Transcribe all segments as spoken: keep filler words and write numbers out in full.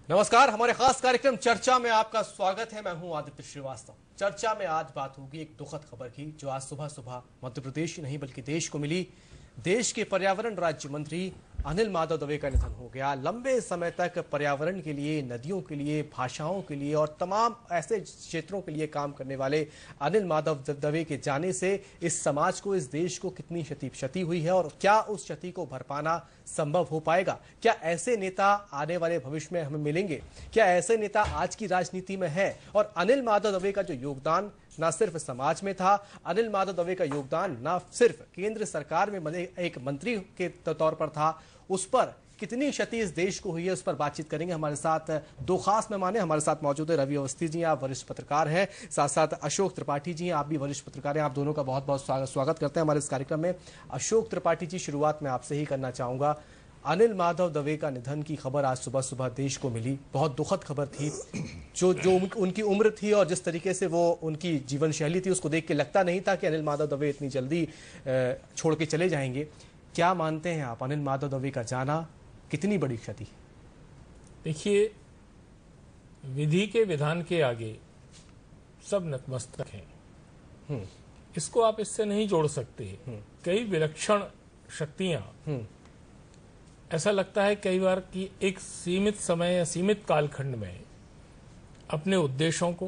नमस्कार, हमारे खास कार्यक्रम चर्चा में आपका स्वागत है। मैं हूं आदित्य श्रीवास्तव। चर्चा में आज बात होगी एक दुखद खबर की, जो आज सुबह सुबह मध्य प्रदेश ही नहीं बल्कि देश को मिली। देश के पर्यावरण राज्य मंत्री अनिल माधव दवे का निधन हो गया। लंबे समय तक पर्यावरण के लिए, नदियों के लिए, भाषाओं के लिए और तमाम ऐसे क्षेत्रों के लिए काम करने वाले अनिल माधव दवे के जाने से इस समाज को, इस देश को कितनी क्षति क्षति हुई है और क्या उस क्षति को भर पाना संभव हो पाएगा? क्या ऐसे नेता आने वाले भविष्य में हमें मिलेंगे? क्या ऐसे नेता आज की राजनीति में है? और अनिल माधव दवे का जो योगदान न सिर्फ समाज में था, अनिल माधव दवे का योगदान न सिर्फ केंद्र सरकार में बने एक मंत्री के तौर पर था, उस पर कितनी क्षति इस देश को हुई है, उस पर बातचीत करेंगे। हमारे साथ दो खास मेहमान हैं। हमारे साथ मौजूद है रवि अवस्थी जी, आप वरिष्ठ पत्रकार हैं, साथ साथ अशोक त्रिपाठी जी हैं, आप भी वरिष्ठ पत्रकार हैं। आप दोनों का बहुत बहुत स्वागत करते हैं हमारे इस कार्यक्रम में। अशोक त्रिपाठी जी, शुरुआत में आपसे ही करना चाहूंगा। अनिल माधव दवे का निधन की खबर आज सुबह सुबह देश को मिली, बहुत दुखद खबर थी। जो जो उनकी उम्र थी और जिस तरीके से वो उनकी जीवन शैली थी, उसको देख के लगता नहीं था कि अनिल माधव दवे इतनी जल्दी छोड़ के चले जाएंगे। क्या मानते हैं आप, अनिल माधव दवे का जाना कितनी बड़ी क्षति? देखिए, विधि के विधान के आगे सब नतमस्तक हैं। इसको आप इससे नहीं जोड़ सकते। कई विलक्षण शक्तियां, ऐसा लगता है कई बार कि एक सीमित समय या सीमित कालखंड में अपने उद्देश्यों को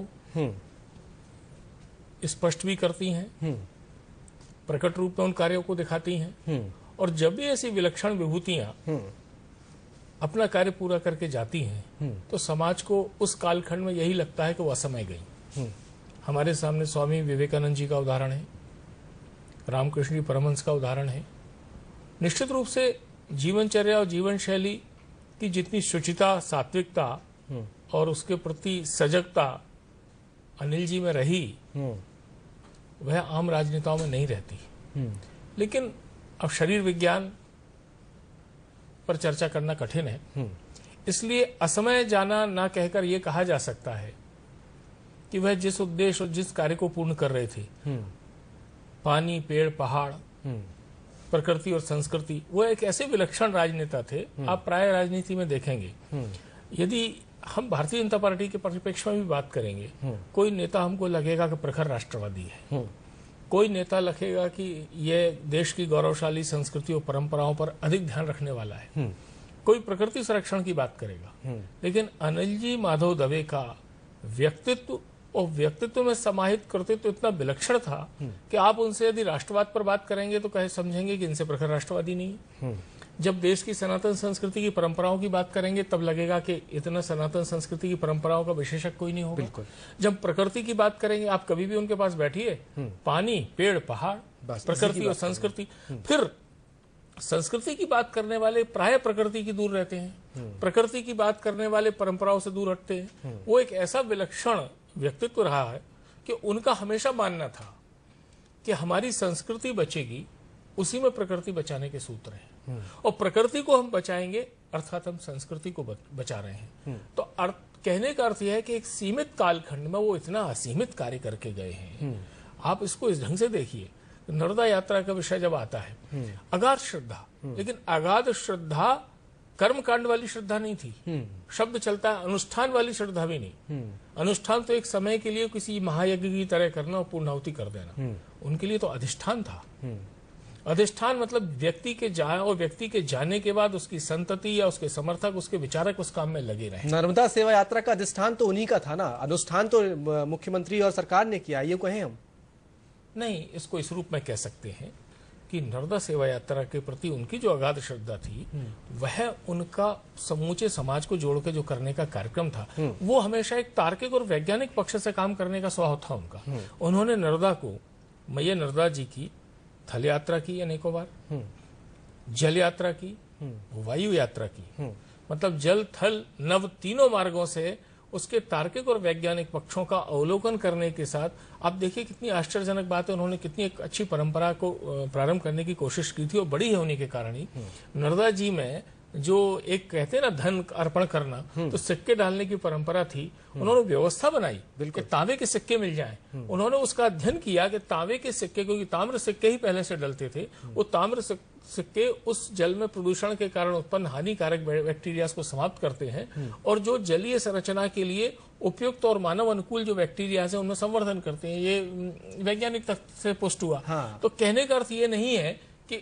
स्पष्ट भी करती हैं, प्रकट रूप में उन कार्यों को दिखाती हैं, और जब भी ऐसी विलक्षण विभूतियां अपना कार्य पूरा करके जाती हैं तो समाज को उस कालखंड में यही लगता है कि वो असमय गई। हमारे सामने स्वामी विवेकानंद जी का उदाहरण है, रामकृष्ण जी परमहंस का उदाहरण है। निश्चित रूप से जीवनचर्या और जीवन शैली की जितनी शुचिता, सात्विकता और उसके प्रति सजगता अनिल जी में रही, वह आम राजनेताओं में नहीं रहती। लेकिन अब शरीर विज्ञान पर चर्चा करना कठिन है, इसलिए असमय जाना ना कहकर यह कहा जा सकता है कि वह जिस उद्देश्य और जिस कार्य को पूर्ण कर रहे थे, पानी, पेड़, पहाड़, प्रकृति और संस्कृति, वो एक ऐसे विलक्षण राजनेता थे। आप प्राय राजनीति में देखेंगे, यदि हम भारतीय जनता पार्टी के परिप्रेक्ष्य में भी बात करेंगे, कोई नेता हमको लगेगा कि प्रखर राष्ट्रवादी है, कोई नेता लगेगा कि यह देश की गौरवशाली संस्कृति और परंपराओं पर अधिक ध्यान रखने वाला है, कोई प्रकृति संरक्षण की बात करेगा। लेकिन अनिल जी माधव दवे का व्यक्तित्व और व्यक्तित्व में समाहित कर्तृत्व इतना विलक्षण था कि आप उनसे यदि राष्ट्रवाद पर बात करेंगे तो कहे समझेंगे कि इनसे प्रखर राष्ट्रवादी नहीं है। जब देश की सनातन संस्कृति की परंपराओं की बात करेंगे तब लगेगा कि इतना सनातन संस्कृति की परंपराओं का विशेषज्ञ कोई नहीं होगा। बिल्कुल। जब प्रकृति की बात करेंगे, आप कभी भी उनके पास बैठिए, पानी, पेड़, पहाड़, प्रकृति और संस्कृति। फिर संस्कृति की बात करने वाले प्राय प्रकृति की दूर रहते हैं, प्रकृति की बात करने वाले परंपराओं से दूर हटते हैं। वो एक ऐसा विलक्षण व्यक्तित्व रहा है कि उनका हमेशा मानना था कि हमारी संस्कृति बचेगी, उसी में प्रकृति बचाने के सूत्र हैं, और प्रकृति को हम बचाएंगे अर्थात हम संस्कृति को बचा रहे हैं। तो अर्थ, कहने का अर्थ यह है कि एक सीमित कालखंड में वो इतना असीमित कार्य करके गए हैं। आप इसको इस ढंग से देखिए, नर्मदा यात्रा का विषय जब आता है, अगाध श्रद्धा, लेकिन अगाध श्रद्धा कर्मकांड वाली श्रद्धा नहीं थी। शब्द चलता है अनुष्ठान वाली श्रद्धा भी नहीं। अनुष्ठान तो एक समय के लिए किसी महायज्ञ की तरह करना और पूर्णाहुति कर देना, उनके लिए तो अधिष्ठान था। अधिष्ठान मतलब व्यक्ति के जाए और व्यक्ति के जाने के बाद उसकी संतति या उसके समर्थक, उसके विचारक उस काम में लगे रहे। नर्मदा सेवा यात्रा का अधिष्ठान तो उन्हीं का था ना, अनुष्ठान तो मुख्यमंत्री और सरकार ने किया, ये कहें हम नहीं। इसको इस रूप में कह सकते हैं कि नर्मदा सेवा यात्रा के प्रति उनकी जो अगाध श्रद्धा थी, वह उनका समूचे समाज को जोड़ के जो करने का कार्यक्रम था, वो हमेशा एक तार्किक और वैज्ञानिक पक्ष से काम करने का स्वभाव था उनका। उन्होंने नर्मदा को, मैया नर्मदा जी की थल यात्रा की अनेकों बार, जल यात्रा की, वायु यात्रा की, मतलब जल, थल, नभ तीनों मार्गों से उसके तार्किक और वैज्ञानिक पक्षों का अवलोकन करने के साथ आप देखिए कितनी आश्चर्यजनक बात है। उन्होंने कितनी एक अच्छी परंपरा को प्रारंभ करने की कोशिश की थी, और बड़ी है उन्हीं के कारण ही। नर्मदा जी में जो एक कहते हैं ना धन अर्पण करना, तो सिक्के डालने की परंपरा थी। उन्होंने व्यवस्था बनाई कि तांबे के सिक्के मिल जाएं। उन्होंने उसका अध्ययन किया कि तांबे के सिक्के, क्योंकि ताम्र सिक्के ही पहले से डलते थे, वो ताम्र सिक्के उस जल में प्रदूषण के कारण उत्पन्न हानिकारक बैक्टीरिया को समाप्त करते हैं और जो जलीय संरचना के लिए उपयुक्त और मानव अनुकूल जो बैक्टीरिया है उनमें संवर्धन करते हैं। ये वैज्ञानिक तथ्य से पुष्ट हुआ। हाँ। तो कहने का अर्थ ये नहीं है कि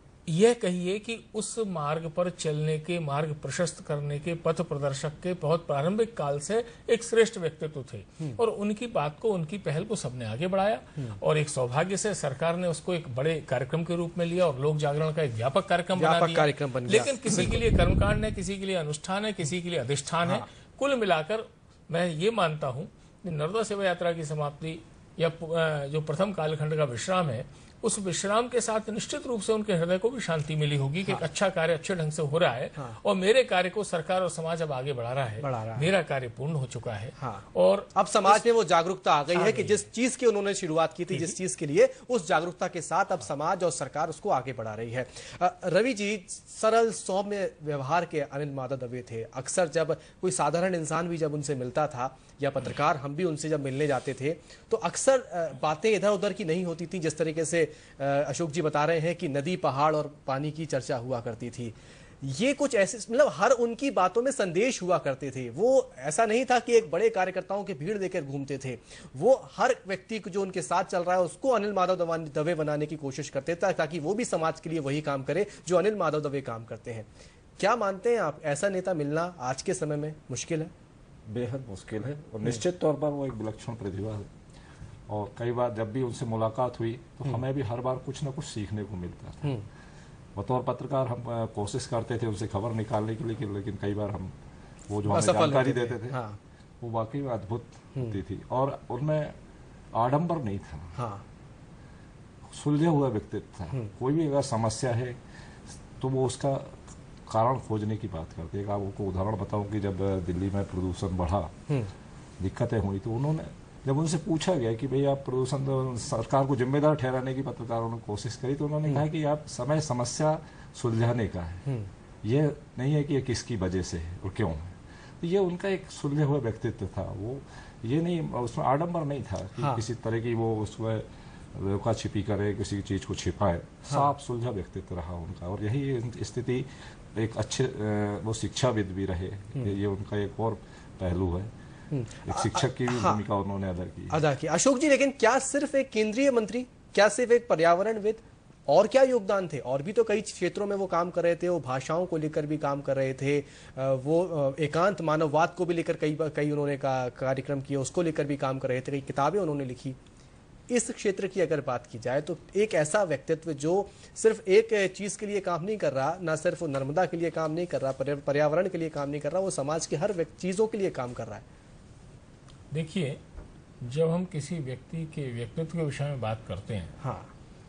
यह कहिए कि उस मार्ग पर चलने के, मार्ग प्रशस्त करने के पथ प्रदर्शक के बहुत प्रारंभिक काल से एक श्रेष्ठ व्यक्तित्व थे और उनकी बात को, उनकी पहल को सबने आगे बढ़ाया और एक सौभाग्य से सरकार ने उसको एक बड़े कार्यक्रम के रूप में लिया और लोक जागरण का एक व्यापक कार्यक्रम बना दिया। कार्यक्रम बन गया। लेकिन किसी के लिए कर्मकांड है, किसी के लिए अनुष्ठान है, किसी के लिए अधिष्ठान है। कुल मिलाकर मैं ये मानता हूं कि नर्मदा सेवा यात्रा की समाप्ति या जो प्रथम कालखंड का विश्राम है, उस विश्राम के साथ निश्चित रूप से उनके हृदय को भी शांति मिली होगी कि हाँ। एक अच्छा कार्य अच्छे ढंग से हो रहा है। हाँ। और मेरे कार्य को सरकार और समाज अब आगे बढ़ा रहा है, बढ़ा रहा है। मेरा कार्य पूर्ण हो चुका है। हाँ। और अब समाज में वो जागरूकता आ गई है कि जिस चीज की उन्होंने शुरुआत की थी, जिस चीज के लिए, उस जागरूकता के साथ अब समाज और सरकार उसको आगे बढ़ा रही है। रवि जी, सरल सौम्य व्यवहार के अनिल माधव दवे थे। अक्सर जब कोई साधारण इंसान भी जब उनसे मिलता था या पत्रकार हम भी उनसे जब मिलने जाते थे तो अक्सर बातें इधर उधर की नहीं होती थी। जिस तरीके से अशोक जी बता रहे हैं कि नदी, पहाड़ और पानी की चर्चा हुआ करती थी, ये कुछ ऐसे, मतलब हर उनकी बातों में संदेश हुआ करते थे। वो ऐसा नहीं था कि एक बड़े कार्यकर्ताओं के भीड़ लेकर घूमते थे, वो हर व्यक्ति को जो उनके साथ चल रहा है उसको अनिल माधव दवे बनाने की कोशिश करते थे ताकि वो भी समाज के लिए वही काम करे जो अनिल माधव दवे काम करते हैं। क्या मानते हैं आप, ऐसा नेता मिलना आज के समय में मुश्किल है? बेहद मुश्किल है और निश्चित तौर पर वो एक विलक्षण प्रतिभा है और कई बार जब भी उनसे मुलाकात हुई तो हमें भी हर बार कुछ ना कुछ सीखने को मिलता था। बतौर पत्रकार हम कोशिश करते थे उनसे खबर निकालने के लिए, लेकिन कई बार हम वो जो हमें जानकारी देते थे हाँ। वो वाकई में अद्भुत होती थी और उनमें आडंबर नहीं था। हाँ। सुलझे हुआ व्यक्तित्व था। कोई भी अगर समस्या है तो वो उसका कारण खोजने की बात करते हैं। आपको उदाहरण बताऊं कि जब दिल्ली में प्रदूषण बढ़ा, दिक्कतें हुई, तो उन्होंने जब उनसे पूछा गया कि भाई आप प्रदूषण, तो सरकार को जिम्मेदार ठहराने की पत्रकारों ने कोशिश करी, तो उन्होंने कहा कि आप समय समस्या सुलझाने का है, ये नहीं है कि ये किसकी वजह से है और क्यों है। तो ये उनका एक सुलझे हुआ व्यक्तित्व था। वो ये नहीं, उसमें आडंबर नहीं था कि हाँ। किसी तरह की वो उसमें लुका छिपी करे, किसी चीज को छिपाए। हाँ। साफ सुलझा व्यक्तित्व रहा उनका और यही स्थिति एक अच्छे वो शिक्षाविद भी रहे। ये उनका एक और पहलू है, एक शिक्षक की भी हाँ, भूमिका उन्होंने अदा की अदा की अशोक जी, लेकिन क्या सिर्फ एक केंद्रीय मंत्री, क्या सिर्फ एक पर्यावरणविद, और क्या योगदान थे? और भी तो कई क्षेत्रों में वो काम कर रहे थे। वो भाषाओं को लेकर भी काम कर रहे थे, वो एकांत मानववाद को भी लेकर कई कई उन्होंने का कार्यक्रम किया, उसको लेकर भी काम कर रहे थे, कई किताबें उन्होंने लिखी। इस क्षेत्र की अगर बात की जाए तो एक ऐसा व्यक्तित्व जो सिर्फ एक चीज के लिए काम नहीं कर रहा, ना सिर्फ नर्मदा के लिए काम नहीं कर रहा, पर्यावरण के लिए काम नहीं कर रहा, वो समाज के हर चीजों के लिए काम कर रहा है। देखिए, जब हम किसी व्यक्ति के व्यक्तित्व के विषय में बात करते हैं हाँ,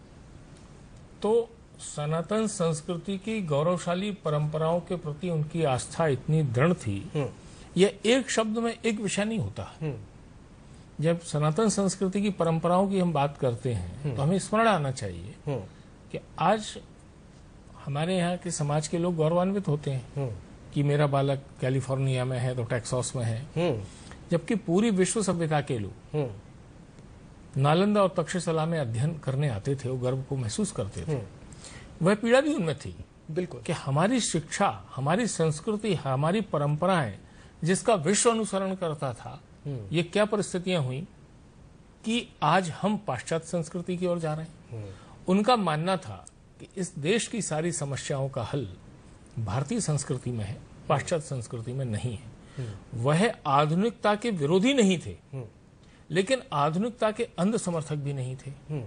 तो सनातन संस्कृति की गौरवशाली परंपराओं के प्रति उनकी आस्था इतनी दृढ़ थी। यह एक शब्द में एक विषय नहीं होता। जब सनातन संस्कृति की परंपराओं की हम बात करते हैं तो हमें स्मरण आना चाहिए कि आज हमारे यहाँ के समाज के लोग गौरवान्वित होते हैं कि मेरा बालक कैलिफोर्निया में है तो टेक्सास में है, जबकि पूरी विश्व सभ्यता के लोग नालंदा और तक्षशिला में अध्ययन करने आते थे, वो गर्व को महसूस करते थे। वह पीड़ा भी उनमें थी बिल्कुल कि हमारी शिक्षा, हमारी संस्कृति, हमारी परंपराएं जिसका विश्व अनुसरण करता था, ये क्या परिस्थितियां हुई कि आज हम पाश्चात्य संस्कृति की ओर जा रहे हैं। उनका मानना था कि इस देश की सारी समस्याओं का हल भारतीय संस्कृति में है, पाश्चात्य संस्कृति में नहीं है। वह आधुनिकता के विरोधी नहीं थे, लेकिन आधुनिकता के अंध समर्थक भी नहीं थे।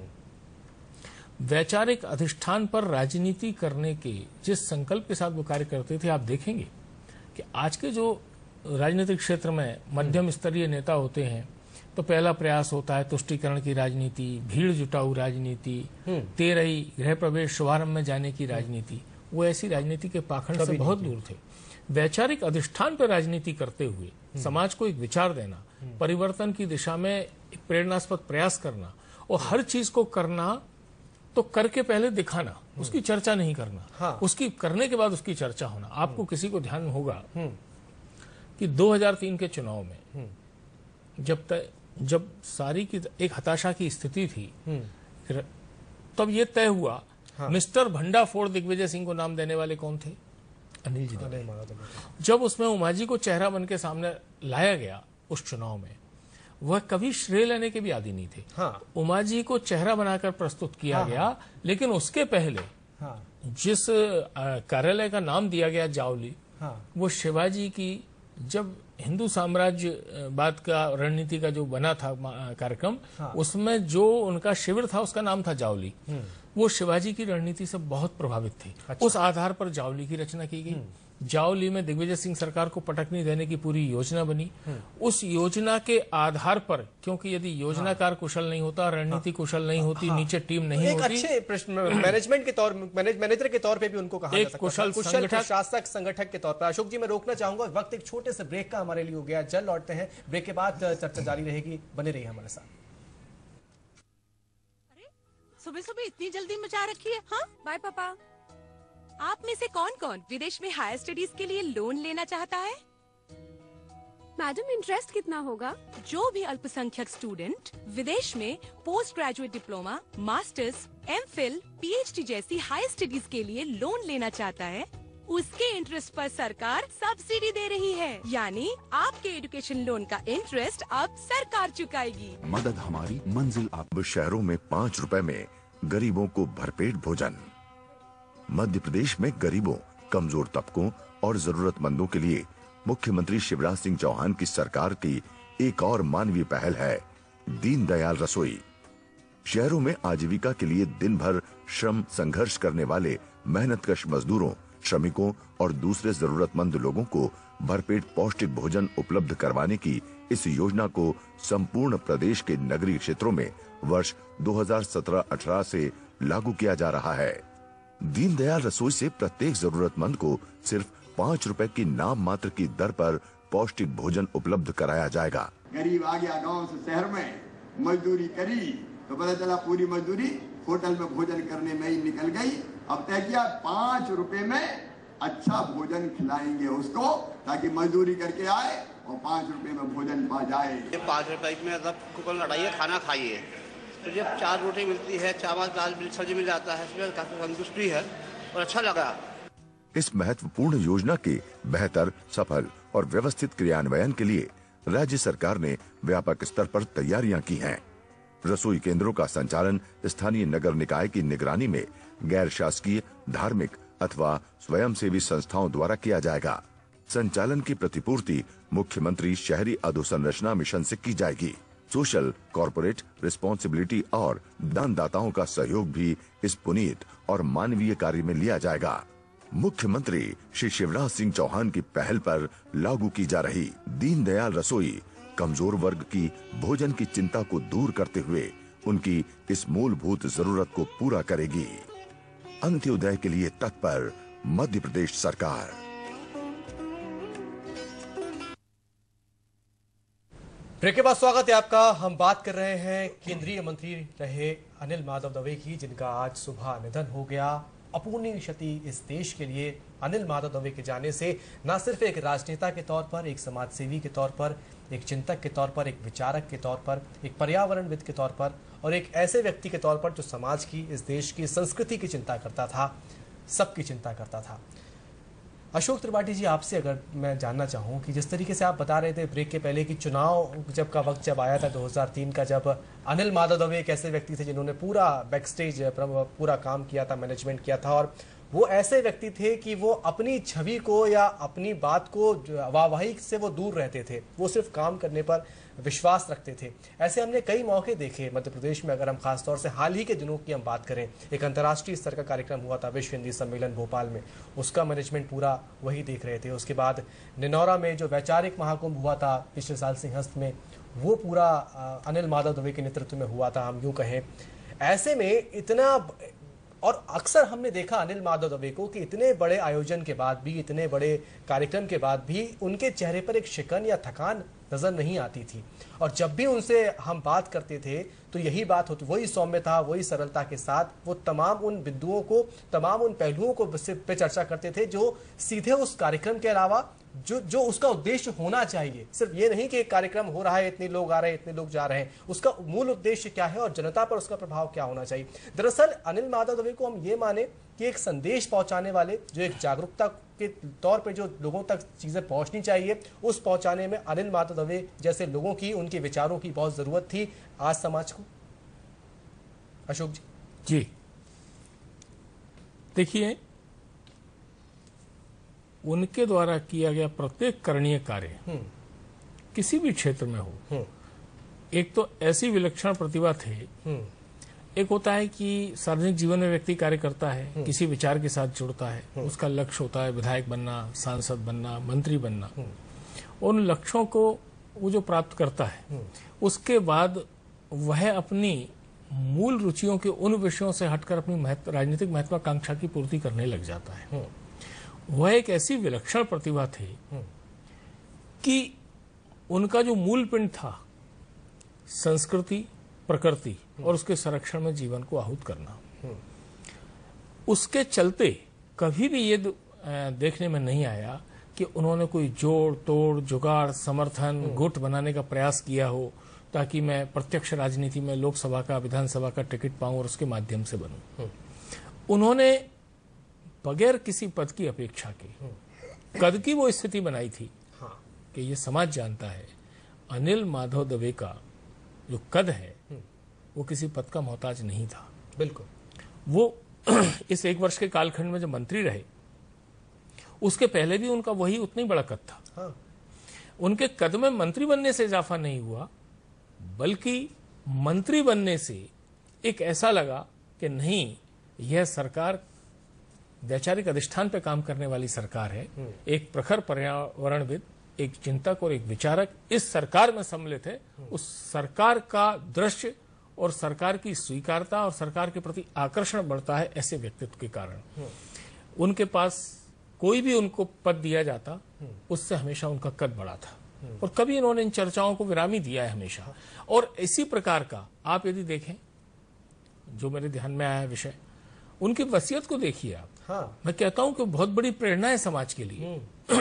वैचारिक अधिष्ठान पर राजनीति करने के जिस संकल्प के साथ वो कार्य करते थे, आप देखेंगे कि आज के जो राजनीतिक क्षेत्र में मध्यम स्तरीय नेता होते हैं तो पहला प्रयास होता है तुष्टीकरण की राजनीति, भीड़ जुटाऊ राजनीति, तेरही गृह प्रवेश शुभारंभ में जाने की राजनीति। वो ऐसी राजनीति के पाखंड से बहुत दूर थे। वैचारिक अधिष्ठान पर राजनीति करते हुए समाज को एक विचार देना, परिवर्तन की दिशा में एक प्रेरणास्पद प्रयास करना और हर चीज को करना तो करके पहले दिखाना, उसकी चर्चा नहीं करना। हाँ। उसकी करने के बाद उसकी चर्चा होना। आपको किसी को ध्यान होगा कि दो हज़ार तीन के चुनाव में जब तक जब सारी की एक हताशा की स्थिति थी, तब ये तय हुआ। हाँ। मिस्टर भंडाफोड़ दिग्विजय सिंह को नाम देने वाले कौन थे? अनिल जी। जब उसमें उमाजी को चेहरा बन के सामने लाया गया उस चुनाव में, वह कभी श्रेय लेने के भी आदी नहीं थे। हाँ। उमाजी को चेहरा बनाकर प्रस्तुत किया हाँ, गया। हाँ। लेकिन उसके पहले हाँ। जिस कार्यालय का नाम दिया गया जावली, हाँ। वो शिवाजी की, जब हिंदू साम्राज्यवाद का रणनीति का जो बना था कार्यक्रम, हाँ। उसमें जो उनका शिविर था उसका नाम था जावली। वो शिवाजी की रणनीति से बहुत प्रभावित थे। अच्छा। उस आधार पर जावली की रचना की गई। जावली में दिग्विजय सिंह सरकार को पटकनी देने की पूरी योजना बनी। उस योजना के आधार पर, क्योंकि यदि योजनाकार हाँ। कुशल नहीं होता, रणनीति हाँ। कुशल नहीं होती, हाँ। नीचे टीम नहीं एक होती, अच्छे प्रश्न मैनेजमेंट के तौर मैनेजर के तौर पे भी उनको कहा एक कुशल कुशल प्रशासक संगठक के तौर पर। अशोक जी, मैं रोकना चाहूंगा, वक्त एक छोटे से ब्रेक का हमारे लिए हो गया। जल्द लौटते हैं, ब्रेक के बाद चर्चा जारी रहेगी, बने रहिए हमारे साथ। सुबह सुबह इतनी जल्दी मचा रखी है? हाँ बाय पापा। आप में से कौन कौन विदेश में हायर स्टडीज के लिए लोन लेना चाहता है? मैडम, इंटरेस्ट कितना होगा? जो भी अल्पसंख्यक स्टूडेंट विदेश में post graduate diploma, masters, MPhil, PhD जैसी हायर स्टडीज के लिए लोन लेना चाहता है, उसके इंटरेस्ट पर सरकार सब्सिडी दे रही है। यानी आपके एजुकेशन लोन का इंटरेस्ट अब सरकार चुकाएगी। मदद हमारी मंजिल। आप शहरों में पाँच रुपए में गरीबों को भरपेट भोजन। मध्य प्रदेश में गरीबों, कमजोर तबकों और जरूरतमंदों के लिए मुख्यमंत्री शिवराज सिंह चौहान की सरकार की एक और मानवीय पहल है दीनदयाल रसोई। शहरों में आजीविका के लिए दिन भर श्रम संघर्ष करने वाले मेहनतकश मजदूरों, श्रमिकों और दूसरे जरूरतमंद लोगों को भरपेट पौष्टिक भोजन उपलब्ध करवाने की इस योजना को संपूर्ण प्रदेश के नगरीय क्षेत्रों में वर्ष दो हज़ार सत्रह अठारह से लागू किया जा रहा है। दीनदयाल रसोई से प्रत्येक जरूरतमंद को सिर्फ पाँच रुपए की नाम मात्र की दर पर पौष्टिक भोजन उपलब्ध कराया जाएगा। गरीब आ गया गांव से शहर में, मजदूरी करी तो पता चला पूरी मजदूरी होटल में भोजन करने में ही निकल गई। अब तय किया पाँच रुपए में अच्छा भोजन खिलाएंगे उसको, ताकि मजदूरी करके आए और पाँच रुपए में भोजन पा जाए। पाँच रुपए में मतलब कूपन लड़ाइए, खाना खाइए। तो जब चार रोटी मिलती है, चावल दाल सब्जी मिल जाता है, इसमें काफी संतुष्टि है और अच्छा लगा। इस महत्वपूर्ण योजना के बेहतर, सफल और व्यवस्थित क्रियान्वयन के लिए राज्य सरकार ने व्यापक स्तर पर तैयारियां की हैं। रसोई केंद्रों का संचालन स्थानीय नगर निकाय की निगरानी में गैर शासकीय, धार्मिक अथवा स्वयंसेवी संस्थाओं द्वारा किया जाएगा। संचालन की प्रतिपूर्ति मुख्यमंत्री शहरी अधोसंरचना मिशन से की जाएगी। सोशल, कॉर्पोरेट रिस्पॉन्सिबिलिटी और दानदाताओं का सहयोग भी इस पुनीत और मानवीय कार्य में लिया जाएगा। मुख्यमंत्री श्री शिवराज सिंह चौहान की पहल पर लागू की जा रही दीनदयाल रसोई कमजोर वर्ग की भोजन की चिंता को दूर करते हुए उनकी इस मूलभूत जरूरत को पूरा करेगी। अंत्योदय के लिए तत्पर मध्य प्रदेश सरकार। ब्रेक के बाद स्वागत है आपका। हम बात कर रहे हैं केंद्रीय मंत्री रहे अनिल माधव दवे की, जिनका आज सुबह निधन हो गया। अपूर्णीय क्षति इस देश के लिए। अनिल माधव दवे के जाने से न सिर्फ एक राजनेता के तौर पर, एक समाजसेवी के तौर पर, एक चिंतक के तौर पर, एक विचारक के तौर पर, एक पर्यावरणविद के तौर पर और एक ऐसे व्यक्ति के तौर पर जो समाज की, इस देश की संस्कृति की चिंता करता था, सबकी चिंता करता था। अशोक त्रिपाठी जी, आपसे अगर मैं जानना चाहूँ कि जिस तरीके से आप बता रहे थे ब्रेक के पहले कि चुनाव जब का वक्त जब आया था दो हज़ार तीन का, जब अनिल माधव दवे एक ऐसे व्यक्ति थे जिन्होंने पूरा बैकस्टेज पूरा काम किया था, मैनेजमेंट किया था, और वो ऐसे व्यक्ति थे कि वो अपनी छवि को या अपनी बात को वाहवाही से वो दूर रहते थे, वो सिर्फ काम करने पर विश्वास रखते थे। ऐसे हमने कई मौके देखे मध्य प्रदेश में। अगर हम खासतौर से हाल ही के दिनों की हम बात करें, एक अंतर्राष्ट्रीय स्तर का कार्यक्रम हुआ था विश्व हिंदी सम्मेलन भोपाल में, उसका मैनेजमेंट पूरा वही देख रहे थे। उसके बाद निनौरा में जो वैचारिक महाकुंभ हुआ था पिछले साल सिंहस्थ में, वो पूरा अनिल माधव दवे के नेतृत्व में हुआ था, हम यूँ कहें। ऐसे में इतना और अक्सर हमने देखा अनिल माधव दवे को कि इतने बड़े आयोजन के बाद भी, इतने बड़े कार्यक्रम के बाद भी उनके चेहरे पर एक शिकन या थकान नजर नहीं आती थी। और जब भी उनसे हम बात करते थे तो यही बात होती, वही सौम्यता, वही सरलता के साथ वो तमाम उन बिंदुओं को, तमाम उन पहलुओं को पे चर्चा करते थे जो सीधे उस कार्यक्रम के अलावा जो जो उसका उद्देश्य होना चाहिए। सिर्फ ये नहीं कि एक कार्यक्रम हो रहा है, इतने लोग आ रहे हैं, इतने लोग जा रहे हैं, उसका मूल उद्देश्य क्या है और जनता पर उसका प्रभाव क्या होना चाहिए। दरअसल अनिल माधव दवे को हम ये माने कि एक संदेश पहुंचाने वाले, जो एक जागरूकता के तौर पे जो लोगों तक चीजें पहुंचनी चाहिए, उस पहुंचाने में अनिल माधव दवे जैसे लोगों की, उनके विचारों की बहुत जरूरत थी आज समाज को। अशोक जी। जी देखिए, उनके द्वारा किया गया प्रत्येक करणीय कार्य किसी भी क्षेत्र में हो, एक तो ऐसी विलक्षण प्रतिभा थे। एक होता है कि सार्वजनिक जीवन में व्यक्ति कार्य करता है, किसी विचार के साथ जुड़ता है, उसका लक्ष्य होता है विधायक बनना, सांसद बनना, मंत्री बनना। उन लक्ष्यों को वो जो प्राप्त करता है, उसके बाद वह अपनी मूल रुचियों के उन विषयों से हटकर अपनी महत्व, राजनीतिक महत्वाकांक्षा की पूर्ति करने लग जाता है। वह एक ऐसी विलक्षण प्रतिभा थी कि उनका जो मूल पिंड था, संस्कृति, प्रकृति और उसके संरक्षण में जीवन को आहूत करना, उसके चलते कभी भी ये देखने में नहीं आया कि उन्होंने कोई जोड़ तोड़, जुगाड़, समर्थन, गुट बनाने का प्रयास किया हो ताकि मैं प्रत्यक्ष राजनीति में लोकसभा का, विधानसभा का टिकट पाऊं और उसके माध्यम से बनूं। उन्होंने बगैर किसी पद की अपेक्षा के कद की वो स्थिति बनाई थी कि ये समाज जानता है अनिल माधव दवे का जो कद है वो किसी पद का मोहताज नहीं था। बिल्कुल। वो इस एक वर्ष के कालखंड में जब मंत्री रहे, उसके पहले भी उनका वही उतना ही बड़ा कद था। हाँ। उनके कद में मंत्री बनने से इजाफा नहीं हुआ, बल्कि मंत्री बनने से एक ऐसा लगा कि नहीं, यह सरकार वैचारिक अधिष्ठान पर काम करने वाली सरकार है। एक प्रखर पर्यावरणविद, एक चिंतक और एक विचारक इस सरकार में सम्मिलित है। उस सरकार का दृश्य और सरकार की स्वीकारता और सरकार के प्रति आकर्षण बढ़ता है ऐसे व्यक्तित्व के कारण। उनके पास कोई भी उनको पद दिया जाता, उससे हमेशा उनका कद बढ़ा था और कभी इन्होंने इन चर्चाओं को विराम ही दिया है हमेशा। और इसी प्रकार का आप यदि देखें, जो मेरे ध्यान में आया विषय, उनकी वसीयत को देखिए आप। हाँ। मैं कहता हूं कि बहुत बड़ी प्रेरणा है समाज के लिए।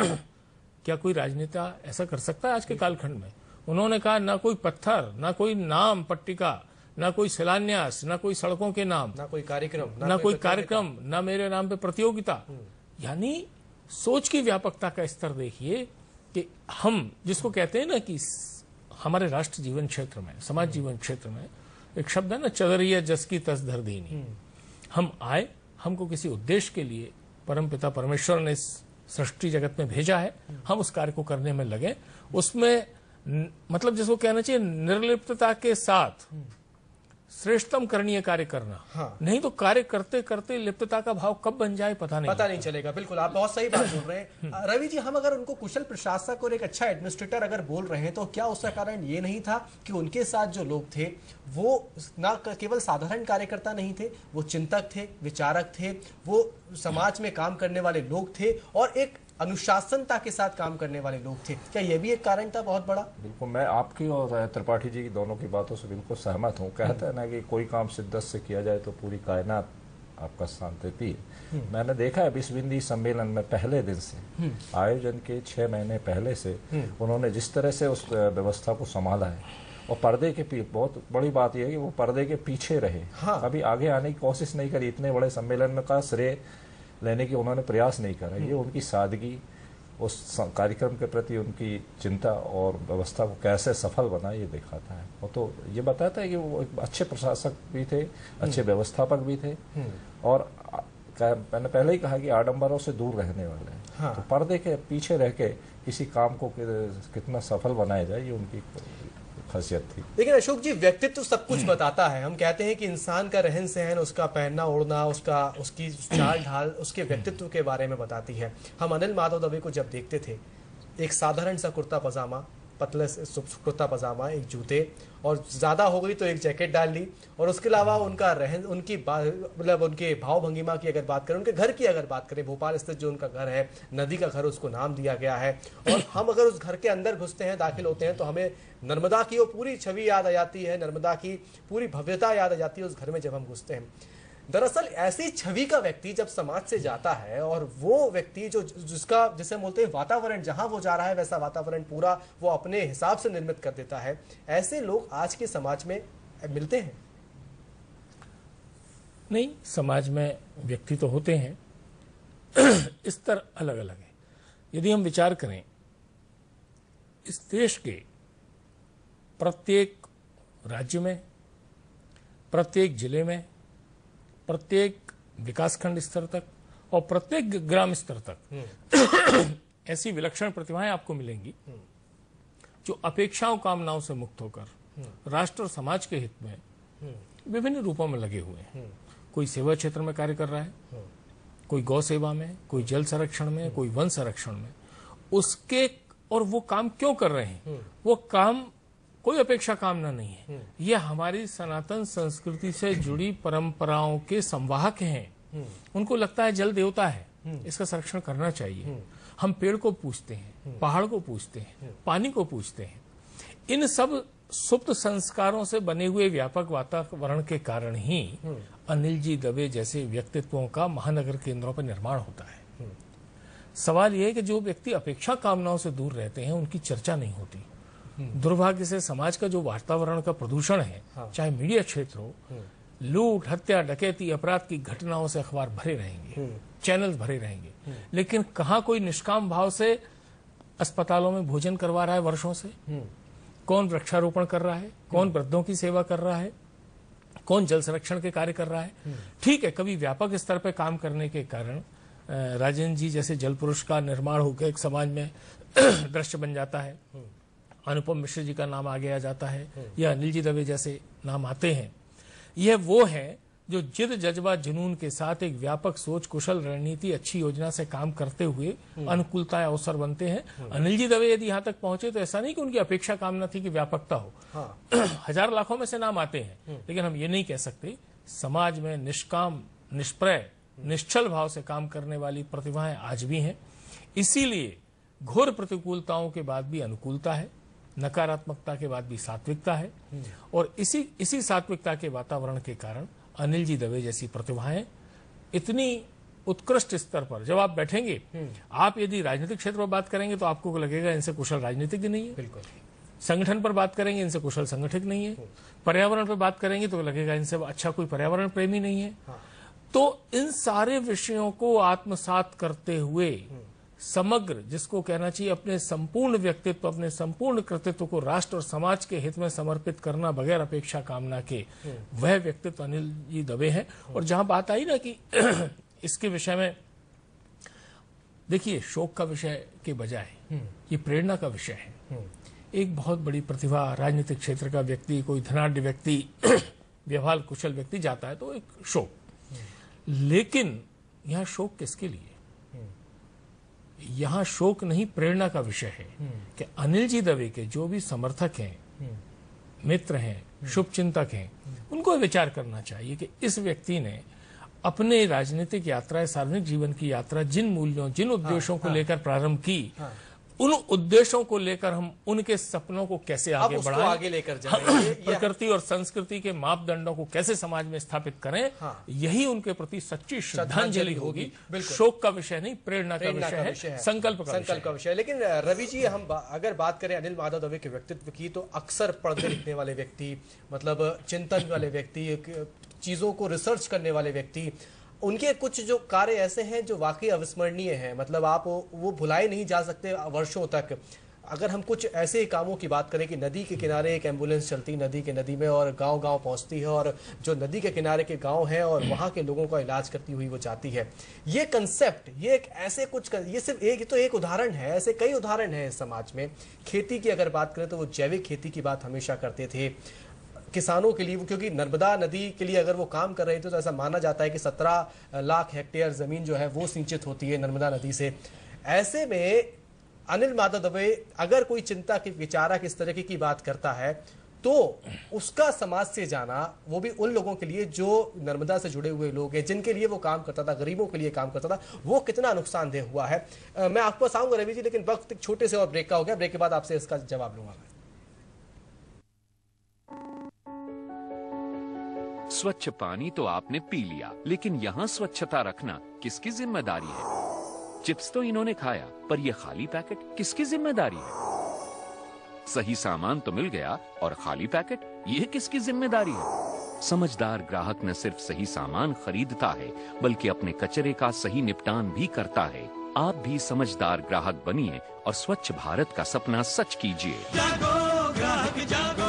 क्या कोई राजनेता ऐसा कर सकता है आज के कालखंड में? उन्होंने कहा ना कोई पत्थर, ना कोई नाम पट्टिका, ना कोई शिलान्यास, ना कोई सड़कों के नाम, ना कोई कार्यक्रम, ना, ना कोई कार्यक्रम, ना मेरे नाम पे प्रतियोगिता। यानी सोच की व्यापकता का स्तर देखिए कि हम जिसको कहते हैं ना कि हमारे राष्ट्र जीवन क्षेत्र में, समाज जीवन क्षेत्र में एक शब्द है ना, चदरिया जस की तस धर दीनी। हम आए, हमको किसी उद्देश्य के लिए परमपिता परमेश्वर ने सृष्टि जगत में भेजा है, हम उस कार्य को करने में लगे। उसमें मतलब जिसको कहना चाहिए निर्लिप्तता के साथ श्रेष्ठतम करणीय कार्य करना। हाँ। नहीं तो कार्य करते करते लिप्तता का भाव कब बन जाए पता नहीं पता नहीं चलेगा। बिल्कुल, आप बहुत सही बात बोल रहे हैं रवि जी। हम अगर उनको कुशल प्रशासक और एक अच्छा एडमिनिस्ट्रेटर अगर बोल रहे हैं, तो क्या उसका कारण ये नहीं था कि उनके साथ जो लोग थे वो ना केवल साधारण कार्यकर्ता नहीं थे, वो चिंतक थे, विचारक थे, वो समाज में काम करने वाले लोग थे और एक अनुशासनता के साथ काम करने वाले लोग थे। क्या यह भी एक कारण था बहुत बड़ा? बिल्कुल, मैं आपकी और त्रिपाठी जी की दोनों की बातों से बिल्कुल सहमत हूँ। कहते हैं ना कि कोई काम शिद्दत से किया जाए तो पूरी कायनात आपका साथ देती है। मैंने देखा है विश्व हिंदी सम्मेलन में पहले दिन से, आयोजन के छह महीने पहले से उन्होंने जिस तरह से उस व्यवस्था को संभाला है, और पर्दे के पीछे, बहुत बड़ी बात यह है कि वो पर्दे के पीछे रहे। हाँ। कभी आगे आने की कोशिश नहीं करी। इतने बड़े सम्मेलन में का श्रेय लेने की उन्होंने प्रयास नहीं करा। ये उनकी सादगी, उस कार्यक्रम के प्रति उनकी चिंता और व्यवस्था को कैसे सफल बना ये दिखाता है। वो तो ये बताता है कि वो एक अच्छे प्रशासक भी थे, अच्छे व्यवस्थापक भी थे, और मैंने पहले ही कहा कि आडंबरों से दूर रहने वाले हैं। हाँ। तो पर्दे के पीछे रह के किसी काम को कितना सफल बनाया जाए, ये उनकी खासियत थी। लेकिन अशोक जी, व्यक्तित्व तो सब कुछ बताता है। हम कहते हैं कि इंसान का रहन सहन, उसका पहनना ओढ़ना, उसका उसकी चाल ढाल उसके व्यक्तित्व के बारे में बताती है। हम अनिल माधव दवे को जब देखते थे, एक साधारण सा कुर्ता पजामा, पतले से कुर्ता पजामा, एक जूते, और ज्यादा हो गई तो एक जैकेट डाल ली। और उसके अलावा उनका रहन उनकी मतलब उनके भाव भंगिमा की अगर बात करें, उनके घर की अगर बात करें, भोपाल स्थित जो उनका घर है, नदी का घर उसको नाम दिया गया है। और हम अगर उस घर के अंदर घुसते हैं, दाखिल होते हैं, तो हमें नर्मदा की वो पूरी छवि याद आ जाती है, नर्मदा की पूरी भव्यता याद आ जाती है उस घर में जब हम घुसते हैं। दरअसल ऐसी छवि का व्यक्ति जब समाज से जाता है, और वो व्यक्ति जो जिसका जिसे बोलते हैं वातावरण, जहां वो जा रहा है वैसा वातावरण पूरा वो अपने हिसाब से निर्मित कर देता है, ऐसे लोग आज के समाज में मिलते हैं? नहीं, समाज में व्यक्ति तो होते हैं, स्तर अलग अलग है। यदि हम विचार करें, इस देश के प्रत्येक राज्य में, प्रत्येक जिले में, प्रत्येक विकासखंड स्तर तक और प्रत्येक ग्राम स्तर तक ऐसी विलक्षण प्रतिभाएं आपको मिलेंगी जो अपेक्षाओं कामनाओं से मुक्त होकर राष्ट्र और समाज के हित में विभिन्न रूपों में लगे हुए हैं। कोई सेवा क्षेत्र में कार्य कर रहा है, कोई गौ सेवा में, कोई जल संरक्षण में, कोई वन संरक्षण में। उसके और वो काम क्यों कर रहे हैं? वो काम कोई अपेक्षा कामना नहीं है, ये हमारी सनातन संस्कृति से जुड़ी परंपराओं के संवाहक हैं। उनको लगता है जल देवता है, इसका संरक्षण करना चाहिए। हम पेड़ को पूजते हैं, पहाड़ को पूजते हैं, पानी को पूजते हैं। इन सब सुप्त संस्कारों से बने हुए व्यापक वातावरण के कारण ही अनिल जी दवे जैसे व्यक्तित्वों का महानगर केंद्रों पर निर्माण होता है। सवाल यह है कि जो व्यक्ति अपेक्षा कामनाओं से दूर रहते हैं उनकी चर्चा नहीं होती। दुर्भाग्य से समाज का जो वातावरण का प्रदूषण है, हाँ। चाहे मीडिया क्षेत्र हो, लूट, हत्या, डकैती, अपराध की घटनाओं से अखबार भरे रहेंगे, चैनल्स भरे रहेंगे, लेकिन कहाँ कोई निष्काम भाव से अस्पतालों में भोजन करवा रहा है वर्षों से? कौन वृक्षारोपण कर रहा है? कौन वृद्धों की सेवा कर रहा है? कौन जल संरक्षण के कार्य कर रहा है? ठीक है, कभी व्यापक स्तर पर काम करने के कारण राजेंद्र जी जैसे जल पुरुष का निर्माण होकर एक समाज में दृश्य बन जाता है, अनुपम मिश्र जी का नाम आगे आ जाता है, या अनिल जी दवे जैसे नाम आते हैं। यह वो है जो जिद, जज्बा, जुनून के साथ एक व्यापक सोच, कुशल रणनीति, अच्छी योजना से काम करते हुए अनुकूलताएं अवसर बनते हैं। अनिल जी दवे यदि यहाँ तक पहुंचे तो ऐसा नहीं कि उनकी अपेक्षा कामना थी कि व्यापकता हो। हाँ। हजार लाखों में से नाम आते हैं, लेकिन हम ये नहीं कह सकते समाज में निष्काम, निष्प्रय, निश्चल भाव से काम करने वाली प्रतिभाएं आज भी हैं। इसीलिए घोर प्रतिकूलताओं के बाद भी अनुकूलता है, नकारात्मकता के बाद भी सात्विकता है, और इसी इसी सात्विकता के वातावरण के कारण अनिल जी दवे जैसी प्रतिभाएं इतनी उत्कृष्ट स्तर पर, जब आप बैठेंगे, आप यदि राजनीतिक क्षेत्र में बात करेंगे तो आपको लगेगा इनसे कुशल राजनीतिज्ञ नहीं है। बिल्कुल। संगठन पर बात करेंगे, इनसे कुशल संगठक नहीं है। पर्यावरण पर बात करेंगे तो लगेगा इनसे अच्छा कोई पर्यावरण प्रेमी नहीं है। हाँ। तो इन सारे विषयों को आत्मसात करते हुए समग्र, जिसको कहना चाहिए अपने संपूर्ण व्यक्तित्व, अपने संपूर्ण कृतित्व को राष्ट्र और समाज के हित में समर्पित करना बगैर अपेक्षा कामना के, वह व्यक्तित्व अनिल जी दवे हैं। और जहां बात आई ना कि इसके विषय में, देखिए, शोक का विषय के बजाय ये प्रेरणा का विषय है। एक बहुत बड़ी प्रतिभा, राजनीतिक क्षेत्र का व्यक्ति, कोई धनाढ्य व्यक्ति, व्यवहार कुशल व्यक्ति जाता है तो एक शोक, लेकिन यहाँ शोक किसके लिए? यहाँ शोक नहीं, प्रेरणा का विषय है कि अनिल जी दवे के जो भी समर्थक हैं, मित्र हैं, शुभचिंतक हैं, उनको विचार करना चाहिए कि इस व्यक्ति ने अपने राजनीतिक यात्रा, सार्वजनिक जीवन की यात्रा जिन मूल्यों, जिन उद्देश्यों को लेकर प्रारंभ की, उन उद्देश्यों को लेकर हम उनके सपनों को कैसे आगे बढ़ाएं, आगे लेकर जाएं, प्रकृति और संस्कृति के मापदंडों को कैसे समाज में स्थापित करें, हाँ। यही उनके प्रति सच्ची श्रद्धांजलि होगी। शोक का विषय नहीं, प्रेरणा का विषय है, संकल्प का संकल्प का विषय। लेकिन रवि जी, हम अगर बात करें अनिल माधव दवे के व्यक्तित्व की, तो अक्सर पढ़ने लिखने वाले व्यक्ति, मतलब चिंतन वाले व्यक्ति, चीजों को रिसर्च करने वाले व्यक्ति, उनके कुछ जो कार्य ऐसे हैं जो वाकई अविस्मरणीय हैं, मतलब आप वो भुलाए नहीं जा सकते वर्षों तक। अगर हम कुछ ऐसे कामों की बात करें कि नदी के किनारे एक एम्बुलेंस चलती नदी के नदी में और गांव गांव पहुंचती है, और जो नदी के किनारे के गांव हैं और वहां के लोगों का इलाज करती हुई वो जाती है, ये कंसेप्ट, ये एक ऐसे कुछ, ये सिर्फ एक तो एक उदाहरण है, ऐसे कई उदाहरण है समाज में। खेती की अगर बात करें तो वो जैविक खेती की बात हमेशा करते थे किसानों के लिए, क्योंकि नर्मदा नदी के लिए अगर वो काम कर रहे थे तो ऐसा माना जाता है कि सत्रह लाख हेक्टेयर जमीन जो है वो सिंचित होती है नर्मदा नदी से। ऐसे में अनिल माधव दवे अगर कोई चिंता की विचारक इस तरह की बात करता है तो उसका समाज से जाना, वो भी उन लोगों के लिए जो नर्मदा से जुड़े हुए लोग हैं, जिनके लिए वो काम करता था, गरीबों के लिए काम करता था, वो कितना नुकसानदेह हुआ है। आ, मैं आपको पास आऊंगा रवि जी, लेकिन वक्त एक छोटे से और ब्रेक का हो गया। ब्रेक के बाद आपसे इसका जवाब लूंगा मैं। स्वच्छ पानी तो आपने पी लिया, लेकिन यहाँ स्वच्छता रखना किसकी जिम्मेदारी है? चिप्स तो इन्होंने खाया, पर ये खाली पैकेट किसकी जिम्मेदारी है? सही सामान तो मिल गया, और खाली पैकेट ये किसकी जिम्मेदारी है? समझदार ग्राहक न सिर्फ सही सामान खरीदता है, बल्कि अपने कचरे का सही निपटान भी करता है। आप भी समझदार ग्राहक बनिए और स्वच्छ भारत का सपना सच कीजिए। जागो ग्राहक जागो।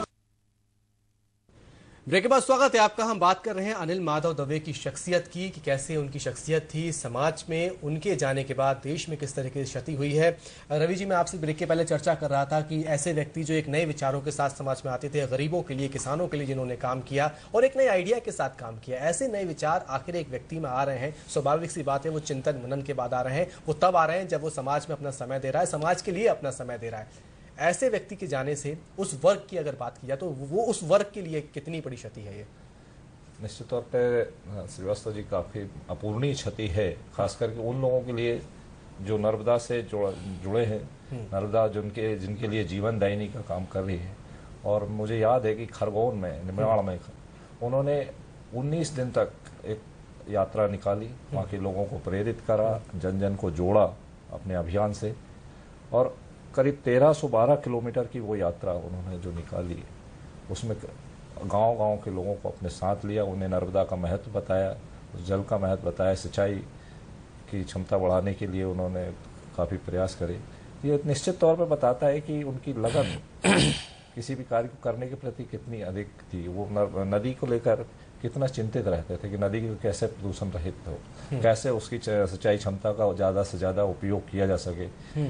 ब्रेक के बाद स्वागत है आपका। हम बात कर रहे हैं अनिल माधव दवे की शख्सियत की, कि कैसे उनकी शख्सियत थी, समाज में उनके जाने के बाद देश में किस तरह की क्षति हुई है। रवि जी, मैं आपसे ब्रेक के पहले चर्चा कर रहा था कि ऐसे व्यक्ति जो एक नए विचारों के साथ समाज में आते थे, गरीबों के लिए, किसानों के लिए जिन्होंने काम किया और एक नए आइडिया के साथ काम किया, ऐसे नए विचार आखिर एक व्यक्ति में आ रहे हैं। स्वाभाविक सी बात है, वो चिंतन मनन के बाद आ रहे हैं। वो तब आ रहे हैं जब वो समाज में अपना समय दे रहा है, समाज के लिए अपना समय दे रहा है। ऐसे व्यक्ति के जाने से उस वर्ग की अगर बात की जाए तो वो उस वर्ग के लिए कितनी बड़ी क्षति है? ये निश्चित तौर पे श्रीवास्तव जी काफ़ी अपूर्णीय क्षति है, खास करके उन लोगों के लिए जो नर्मदा से जुड़े हैं, नर्मदा जिनके जिनके लिए जीवन दायिनी का काम कर रही है। और मुझे याद है कि खरगोन में, निमाड़ में उन्होंने उन्नीस दिन तक एक यात्रा निकाली, वहाँ के लोगों को प्रेरित करा, जन जन को जोड़ा अपने अभियान से, और करीब तेरह सौ बारह किलोमीटर की वो यात्रा उन्होंने जो निकाली, उसमें गांव-गांव के लोगों को अपने साथ लिया, उन्हें नर्मदा का महत्व बताया, उस जल का महत्व बताया, सिंचाई की क्षमता बढ़ाने के लिए उन्होंने काफ़ी प्रयास करे। ये निश्चित तौर पर बताता है कि उनकी लगन किसी भी कार्य को करने के प्रति कितनी अधिक थी। वो नदी को लेकर कितना चिंतित रहते थे कि नदी को कैसे प्रदूषण रहित हो, कैसे उसकी सिंचाई क्षमता का ज़्यादा से ज़्यादा उपयोग किया जा सके।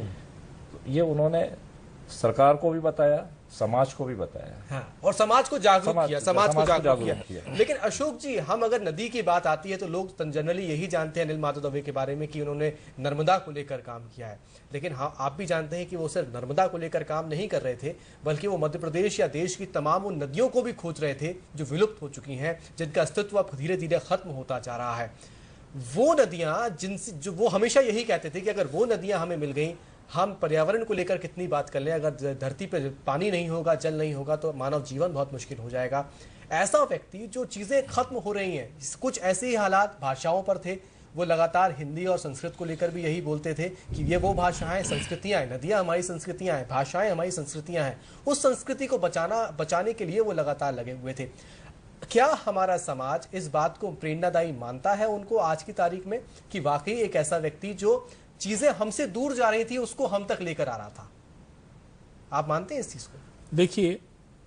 ये उन्होंने सरकार को भी बताया, समाज को भी बताया। हाँ, और समाज को जागरूक समाज, किया, समाज, समाज को जागरूक, जागरूक किया।, किया। लेकिन अशोक जी, हम अगर नदी की बात आती है तो लोग जनरली यही जानते हैं अनिल माधव दवे के बारे में कि उन्होंने नर्मदा को लेकर काम किया है। लेकिन हाँ, आप भी जानते हैं कि वो सिर्फ नर्मदा को लेकर काम नहीं कर रहे थे, बल्कि वो मध्य प्रदेश या देश की तमाम उन नदियों को भी खोज रहे थे जो विलुप्त हो चुकी हैं, जिनका अस्तित्व धीरे धीरे खत्म होता जा रहा है। वो नदियां जिनसे जो वो हमेशा यही कहते थे कि अगर वो नदियां हमें मिल गई, हम पर्यावरण को लेकर कितनी बात कर लें, अगर धरती पर पानी नहीं होगा, जल नहीं होगा तो मानव जीवन बहुत मुश्किल हो जाएगा। ऐसा व्यक्ति जो चीज़ें खत्म हो रही हैं, कुछ ऐसे ही हालात भाषाओं पर थे। वो लगातार हिंदी और संस्कृत को लेकर भी यही बोलते थे कि ये वो भाषाएं, संस्कृतियां हैं, नदियां हमारी संस्कृतियां हैं, भाषाएं हमारी संस्कृतियां हैं। उस संस्कृति को बचाना बचाने के लिए वो लगातार लगे हुए थे। क्या हमारा समाज इस बात को प्रेरणादायी मानता है उनको आज की तारीख में कि वाकई एक ऐसा व्यक्ति जो चीजें हमसे दूर जा रही थी उसको हम तक लेकर आ रहा था? आप मानते हैं इस चीज को? देखिए,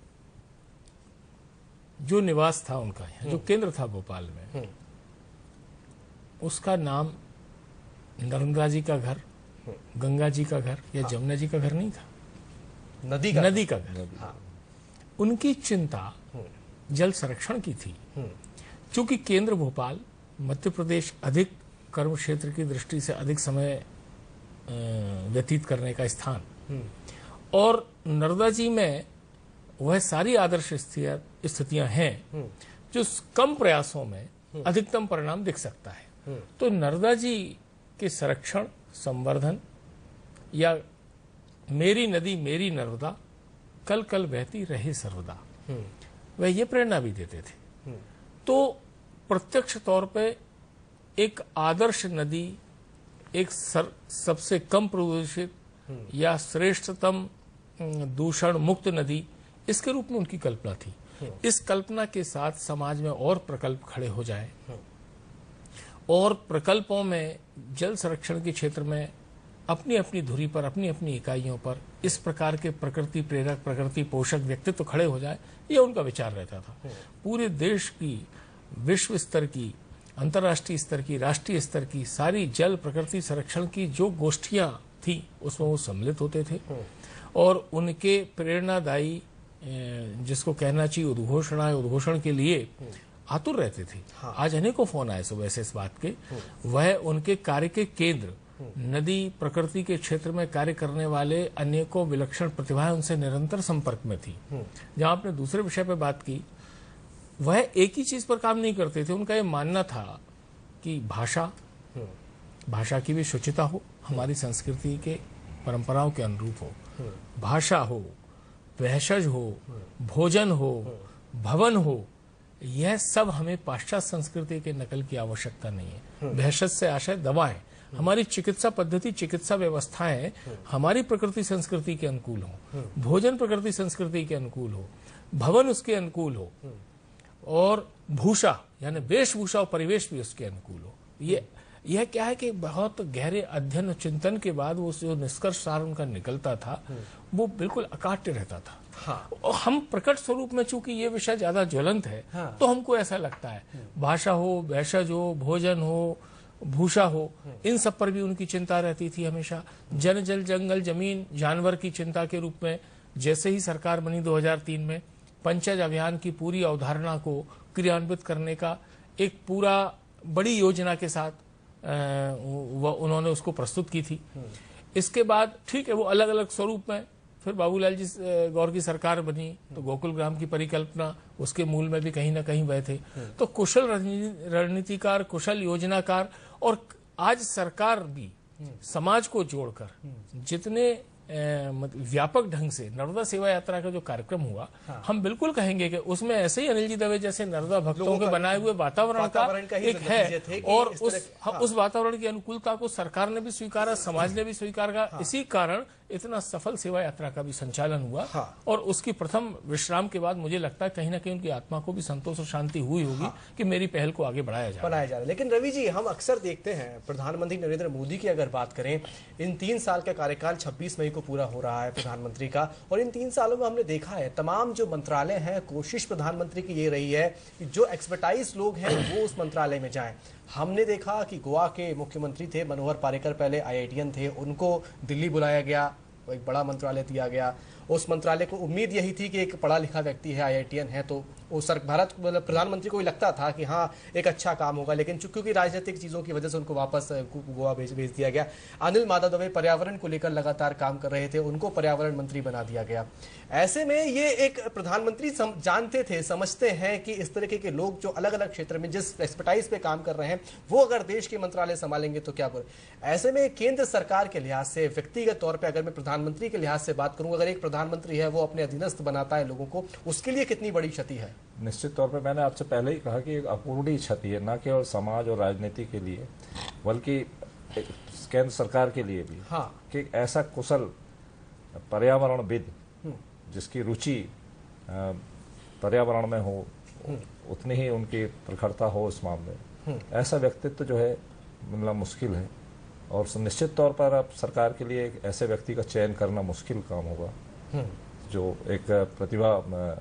जो निवास था उनका, जो केंद्र था भोपाल में, उसका नाम नर्मदा जी का घर, गंगा जी का घर या जमुना जी का घर नहीं था, नदी का नदी का घर। हाँ। उनकी चिंता जल संरक्षण की थी। क्योंकि केंद्र भोपाल, मध्य प्रदेश अधिक कर्म क्षेत्र की दृष्टि से अधिक समय व्यतीत करने का स्थान, और नर्मदा जी में वह सारी आदर्श स्थितियां हैं जो कम प्रयासों में अधिकतम परिणाम दिख सकता है। तो नर्मदा जी के संरक्षण, संवर्धन, या मेरी नदी मेरी नर्मदा कल कल बहती रहे सर्वदा, वह ये प्रेरणा भी देते थे। तो प्रत्यक्ष तौर पे एक आदर्श नदी, एक सर, सबसे कम प्रदूषित या श्रेष्ठतम दूषण मुक्त नदी, इसके रूप में उनकी कल्पना थी। इस कल्पना के साथ समाज में और प्रकल्प खड़े हो जाए, और प्रकल्पों में जल संरक्षण के क्षेत्र में अपनी अपनी धुरी पर, अपनी अपनी इकाइयों पर इस प्रकार के प्रकृति प्रेरक, प्रकृति पोषक व्यक्तित्व खड़े हो जाए, यह उनका विचार रहता था। पूरे देश की, विश्व स्तर की, अंतर्राष्ट्रीय स्तर की, राष्ट्रीय स्तर की सारी जल प्रकृति संरक्षण की जो गोष्ठियां थी उसमें वो सम्मिलित होते थे, और उनके प्रेरणादायी, जिसको कहना चाहिए उद्घोषणा, उद्घोषण के लिए आतुर रहते थे। हाँ। आज अनेकों फोन आए सुबह से इस बात के। वह उनके कार्य के केंद्र नदी प्रकृति के क्षेत्र में कार्य करने वाले अनेकों विलक्षण प्रतिभाएं उनसे निरंतर संपर्क में थी। जहां आपने दूसरे विषय पर बात की, वह एक ही चीज पर काम नहीं करते थे। उनका यह मानना था कि भाषा भाषा की भी शुचिता हो, हमारी संस्कृति के परंपराओं के अनुरूप हो, भाषा हो, वहशज हो, भोजन हो, भवन हो, यह सब हमें पाश्चात्य संस्कृति के नकल की आवश्यकता नहीं है। वहशज से आशय दवाएं, हमारी चिकित्सा पद्धति, चिकित्सा व्यवस्थाएं हमारी प्रकृति संस्कृति के अनुकूल हो, भोजन प्रकृति संस्कृति के अनुकूल हो, भवन उसके अनुकूल हो, और भूषा यानी वेशभूषा और परिवेश भी उसके अनुकूल हो। ये यह क्या है कि बहुत गहरे अध्ययन और चिंतन के बाद वो जो निष्कर्ष सार उनका निकलता था वो बिल्कुल अकाट्य रहता था। हाँ। और हम प्रकट स्वरूप में चूंकि ये विषय ज्यादा ज्वलंत है, हाँ। तो हमको ऐसा लगता है भाषा हो, वैशज हो, भोजन हो, भूषा हो, इन सब पर भी उनकी चिंता रहती थी हमेशा। जन जल जंगल जमीन जानवर की चिंता के रूप में जैसे ही सरकार बनी दो हज़ार तीन में, पंचायत अभियान की पूरी अवधारणा को क्रियान्वित करने का एक पूरा बड़ी योजना के साथ वो उन्होंने उसको प्रस्तुत की थी। इसके बाद ठीक है, वो अलग अलग स्वरूप में फिर बाबूलाल जी गौर की सरकार बनी तो गोकुल ग्राम की परिकल्पना उसके मूल में भी कहीं ना कहीं वह थे। तो कुशल रणनीतिकार, कुशल योजनाकार, और आज सरकार भी समाज को जोड़कर जितने व्यापक ढंग से नर्मदा सेवा यात्रा का जो कार्यक्रम हुआ, हाँ। हम बिल्कुल कहेंगे कि उसमें ऐसे ही अनिल जी दवे जैसे नर्मदा भक्तों के बनाए हुए वातावरण का, का एक है, और उस उस, हाँ। उस वातावरण की अनुकूलता को सरकार ने भी स्वीकारा, समाज ने भी स्वीकारा। हाँ। इसी कारण इतना सफल सेवा यात्रा का भी संचालन हुआ। हाँ। और उसकी प्रथम विश्राम के बाद मुझे लगता है कहीं ना कहीं उनकी आत्मा को भी संतोष और शांति हुई होगी। हाँ। कि मेरी पहल को आगे बढ़ाया जा बढ़ाया जा रहा है। लेकिन रवि जी, हम अक्सर देखते हैं प्रधानमंत्री नरेंद्र मोदी की अगर बात करें, इन तीन साल का कार्यकाल छब्बीस मई को पूरा हो रहा है प्रधानमंत्री का, और इन तीन सालों में हमने देखा है तमाम जो मंत्रालय हैं, कोशिश प्रधानमंत्री की ये रही है कि जो एक्सपर्टाइज लोग हैं वो उस मंत्रालय में जाएं। हमने देखा कि गोवा के मुख्यमंत्री थे मनोहर पर्रिकर, पहले आईआईटीएन थे, उनको दिल्ली बुलाया गया, एक बड़ा मंत्रालय दिया गया। उस मंत्रालय को उम्मीद यही थी कि एक पढ़ा लिखा व्यक्ति है, आईआईटीएन है, तो वो सर भारत मतलब प्रधानमंत्री को ही लगता था कि हाँ एक अच्छा काम होगा। लेकिन क्योंकि राजनीतिक चीज़ों की वजह से उनको वापस गोवा भेज भेज दिया गया। अनिल माधव दवे पर्यावरण को लेकर लगातार काम कर रहे थे, उनको पर्यावरण मंत्री बना दिया गया। ऐसे में ये एक प्रधानमंत्री सम, जानते थे, समझते हैं कि इस तरीके के लोग जो अलग अलग क्षेत्र में जिस एक्सपर्टाइज पे काम कर रहे हैं वो अगर देश के मंत्रालय संभालेंगे तो क्या बुरा। ऐसे में केंद्र सरकार के लिहाज से, व्यक्तिगत तौर पर अगर मैं प्रधानमंत्री के लिहाज से बात करूं, अगर एक प्रधानमंत्री है वो अपने अधीनस्थ बनाता है लोगों को, उसके लिए कितनी बड़ी क्षति है? निश्चित तौर पे मैंने आपसे पहले ही कहा कि एक अपूर्णीय क्षति है, न केवल समाज और राजनीति के लिए बल्कि केंद्र सरकार के लिए भी। हाँ। कि ऐसा कुशल पर्यावरणविद जिसकी रुचि पर्यावरण में हो, उतनी ही उनकी प्रखरता हो इस मामले, ऐसा व्यक्तित्व जो है मिलना मुश्किल है। और निश्चित तौर पर अब सरकार के लिए एक ऐसे व्यक्ति का चयन करना मुश्किल काम होगा जो एक प्रतिभा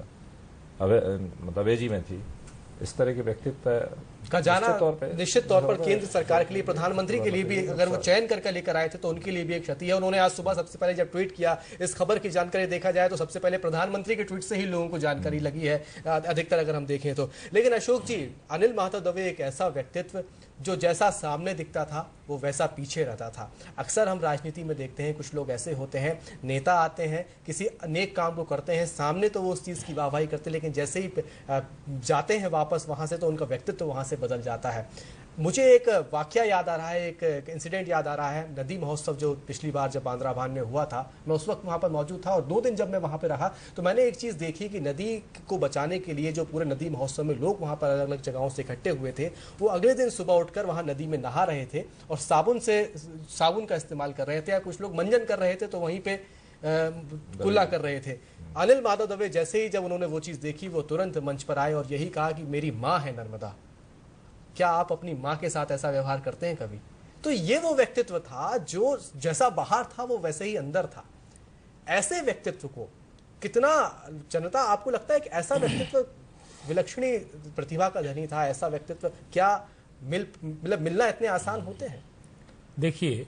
दवेजी में थी। इस तरह के व्यक्तित्व का जाना निश्चित तौर पर केंद्र सरकार के लिए, प्रधानमंत्री के लिए भी अगर वो चयन करके लेकर आए थे तो उनके लिए भी एक क्षति है। उन्होंने आज सुबह सबसे पहले जब ट्वीट किया, इस खबर की जानकारी देखा जाए तो सबसे पहले प्रधानमंत्री के ट्वीट से ही लोगों को जानकारी लगी है अधिकतर अगर हम देखें तो। लेकिन अशोक जी, अनिल माधव दवे एक ऐसा व्यक्तित्व जो जैसा सामने दिखता था वो वैसा पीछे रहता था। अक्सर हम राजनीति में देखते हैं कुछ लोग ऐसे होते हैं, नेता आते हैं, किसी नेक काम को करते हैं, सामने तो वो उस चीज़ की वाहवाही करते हैं, लेकिन जैसे ही जाते हैं वापस वहाँ से तो उनका व्यक्तित्व वहाँ से बदल जाता है। मुझे एक वाकया याद आ रहा है, एक इंसिडेंट याद आ रहा है। नदी महोत्सव जो पिछली बार जब बांद्राभान में हुआ था, मैं उस वक्त वहाँ पर मौजूद था और दो दिन जब मैं वहाँ पर रहा तो मैंने एक चीज़ देखी कि नदी को बचाने के लिए जो पूरे नदी महोत्सव में लोग वहाँ पर अलग अलग जगहों से इकट्ठे हुए थे, वो अगले दिन सुबह उठकर वहाँ नदी में नहा रहे थे और साबुन से साबुन का इस्तेमाल कर रहे थे, या कुछ लोग मंजन कर रहे थे तो वहीं पे कुल्ला कर रहे थे। अनिल माधव दवे जैसे ही जब उन्होंने वो चीज़ देखी वो तुरंत मंच पर आए और यही कहा कि मेरी माँ है नर्मदा। क्या आप अपनी माँ के साथ ऐसा व्यवहार करते हैं कभी? तो ये वो व्यक्तित्व था जो जैसा बाहर था वो वैसे ही अंदर था। ऐसे व्यक्तित्व को कितना जनता, आपको लगता है कि ऐसा व्यक्तित्व विलक्षणी प्रतिभा का धनी था, ऐसा व्यक्तित्व क्या मिल मतलब मिलना इतने आसान होते हैं? देखिए,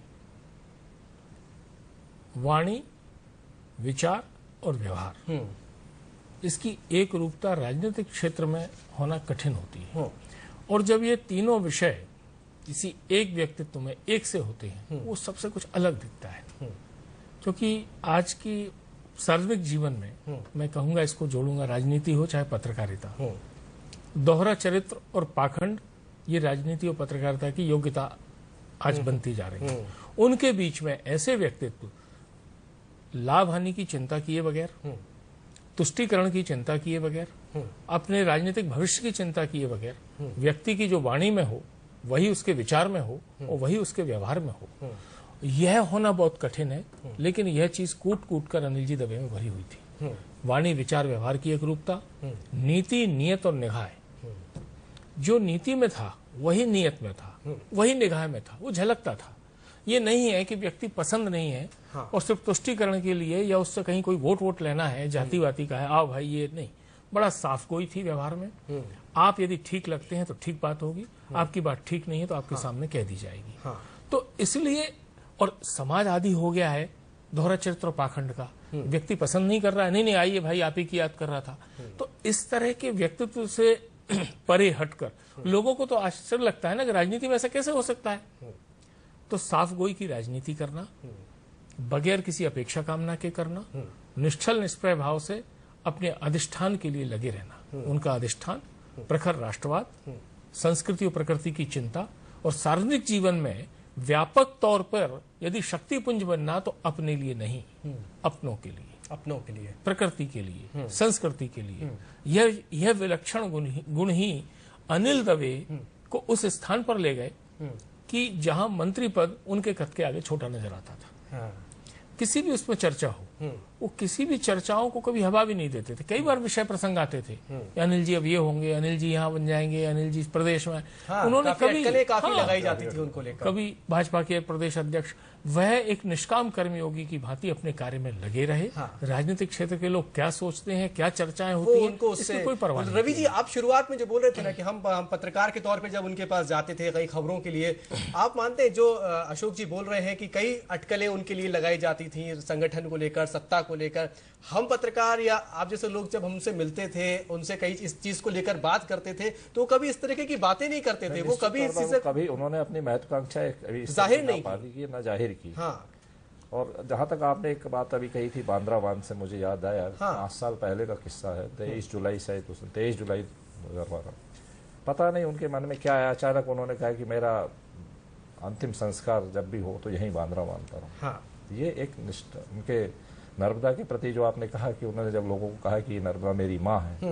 वाणी, विचार और व्यवहार, इसकी एक रूपता राजनीतिक क्षेत्र में होना कठिन होती है। और जब ये तीनों विषय किसी एक व्यक्तित्व में एक से होते हैं वो सबसे कुछ अलग दिखता है। क्योंकि आज की सार्वजनिक जीवन में मैं कहूंगा, इसको जोड़ूंगा, राजनीति हो चाहे पत्रकारिता, दोहरा चरित्र और पाखंड ये राजनीति और पत्रकारिता की योग्यता आज बनती जा रही है। उनके बीच में ऐसे व्यक्तित्व लाभ हानि की चिंता किए बगैर, तुष्टीकरण की चिंता किए बगैर, अपने राजनीतिक भविष्य की चिंता किए बगैर, व्यक्ति की जो वाणी में हो वही उसके विचार में हो और वही उसके व्यवहार में हो, यह होना बहुत कठिन है। लेकिन यह चीज कूट कूट कर अनिल जी दवे में भरी हुई थी। वाणी, विचार, व्यवहार की एक रूपता, नीति, नियत और निगाह। जो नीति में था वही नियत में था, वही निगाह में था, वो झलकता था। ये नहीं है कि व्यक्ति पसंद नहीं है हाँ। और सिर्फ तुष्टीकरण के लिए या उससे कहीं कोई वोट वोट लेना है, जाति वाती का है, आओ भाई, ये नहीं। बड़ा साफ गोई थी व्यवहार में। आप यदि ठीक लगते हैं तो ठीक बात होगी, आपकी बात ठीक नहीं है तो आपके हाँ। सामने कह दी जाएगी। हाँ। तो इसलिए, और समाज आदि हो गया है दोहरा चरित्र और पाखंड का। व्यक्ति पसंद नहीं कर रहा है, नहीं नहीं आइए भाई, आप ही की याद कर रहा था। तो इस तरह के व्यक्तित्व से परे हटकर लोगों को तो आश्चर्य लगता है ना कि राजनीति में ऐसा कैसे हो सकता है। तो साफ गोई की राजनीति करना, बगैर किसी अपेक्षा कामना के करना, निश्चल निष्प्रय भाव से अपने अधिष्ठान के लिए लगे रहना। उनका अधिष्ठान प्रखर राष्ट्रवाद, संस्कृति और प्रकृति की चिंता, और सार्वजनिक जीवन में व्यापक तौर पर यदि शक्तिपुंज बनना तो अपने लिए नहीं, अपनों के लिए, अपनों के लिए, प्रकृति के लिए, संस्कृति के लिए। यह यह विलक्षण गुण ही, गुण ही अनिल दवे को उस स्थान पर ले गए कि जहां मंत्री पद उनके कद के आगे छोटा नजर आता था। हाँ। किसी भी उसमें चर्चा हो, वो किसी भी चर्चाओं को कभी हवा भी नहीं देते थे। कई बार विषय प्रसंग आते थे, अनिल जी अब ये होंगे, अनिल जी यहाँ बन जाएंगे, अनिल जी प्रदेश में। हाँ, उन्होंने कभी काफी हाँ, लगाई जाती थी उनको लेकर। कभी भाजपा के प्रदेश अध्यक्ष, वह एक निष्काम कर्मयोगी की भांति अपने कार्य में लगे रहे। हाँ। राजनीतिक क्षेत्र के लोग क्या सोचते हैं, क्या चर्चाएं होती हैं, उनको उससे कोई परवाह नहीं। रवि जी, आप शुरुआत में जो बोल रहे थे ना कि हम पत्रकार के तौर पे जब उनके पास जाते थे कई खबरों के लिए, आप मानते हैं जो अशोक जी बोल रहे हैं कि कई अटकलें उनके लिए लगाई जाती थी संगठन को लेकर, सत्ता को लेकर। हम पत्रकार या आप जैसे लोग जब हमसे मिलते थे, उनसे कई इस चीज को लेकर बात करते थे, तो कभी इस तरीके की बातें नहीं करते थे। वो कभी इस चीज से कभी उन्होंने अपनी महत्वाकांक्षा जाहिर नहीं की, ना जाहिर की। हाँ। और जहां तक आपने एक बात अभी कही थी बांद्रा बांध से, मुझे याद आया, हाँ। पांच साल पहले का किस्सा है। तेईस जुलाई शायद उसने तेईस जुलाई दो हजार बारह, पता नहीं उनके मन में क्या आया, अचानक उन्होंने कहा कि मेरा अंतिम संस्कार जब भी हो तो यहीं बांद्रा बांध पर हो। हाँ। ये एक निष्ठा उनके नर्मदा के प्रति जो आपने कहा कि उन्होंने जब लोगों को कहा कि नर्मदा मेरी माँ है,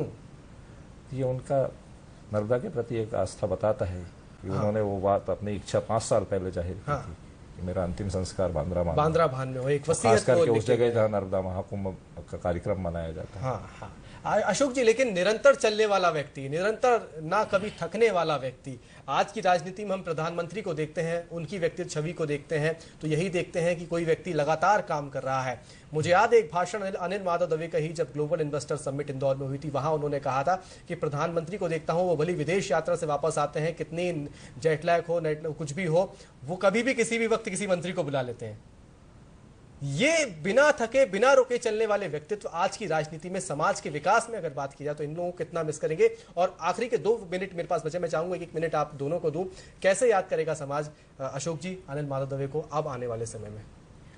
ये उनका नर्मदा के प्रति एक आस्था बताता है कि हाँ। उन्होंने वो बात अपनी इच्छा पांच साल पहले जाहिर की हाँ। थी कि मेरा अंतिम संस्कार बांद्रा बांध बांद्रा बांध में हो, एक वसीयत खास करके उस जगह जहाँ नर्मदा महाकुंभ का कार्यक्रम मनाया जाता है। हाँ, हाँ। अशोक जी, लेकिन निरंतर चलने वाला व्यक्ति, निरंतर ना कभी थकने वाला व्यक्ति, आज की राजनीति में हम प्रधानमंत्री को देखते हैं, उनकी व्यक्तिगत छवि को देखते हैं तो यही देखते हैं कि कोई व्यक्ति लगातार काम कर रहा है। मुझे याद है एक भाषण अनिल माधव दवे का ही जब ग्लोबल इन्वेस्टर समिट इंदौर में हुई थी, वहां उन्होंने कहा था कि प्रधानमंत्री को देखता हूं, वो भली विदेश यात्रा से वापस आते हैं, कितनी जेटलैग हो, कुछ भी हो, वो कभी भी किसी भी वक्त किसी मंत्री को बुला लेते हैं। ये बिना थके, बिना रुके चलने वाले व्यक्तित्व आज की राजनीति में, समाज के विकास में अगर बात की जाए तो इन लोगों को कितना मिस करेंगे। और आखिरी के दो मिनट मेरे पास बचे, मैं चाहूंगा एक मिनट आप दोनों को दूं। कैसे याद करेगा समाज अशोक जी अनिल माधव दवे को अब आने वाले समय में?